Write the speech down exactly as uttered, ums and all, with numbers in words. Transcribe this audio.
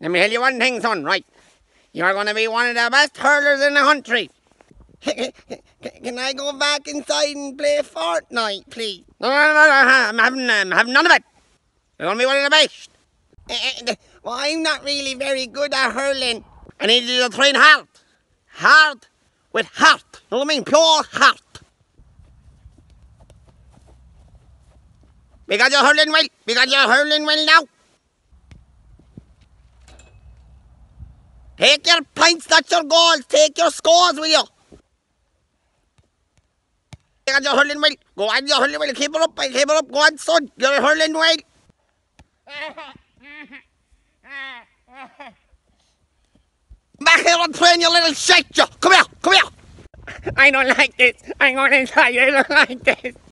Let me tell you one thing, son, right? You're going to be one of the best hurlers in the country. Can I go back inside and play Fortnite, please? No, no, no, no, I'm having, I'm having none of it. You're going to be one of the best. Well, I'm not really very good at hurling. I need you to train hard. Hard with heart. You know what I mean? Pure heart. Because you're hurling well. Because you're hurling well now. Take your points, that's your goals. Take your scores with you. Because you're hurling well. Go on, you're hurling well. Keep it up, keep it up. Go on, son. You're hurling well. Back here and train your little shit, you. Come here, come here. I don't like this. I'm going inside. I don't like this.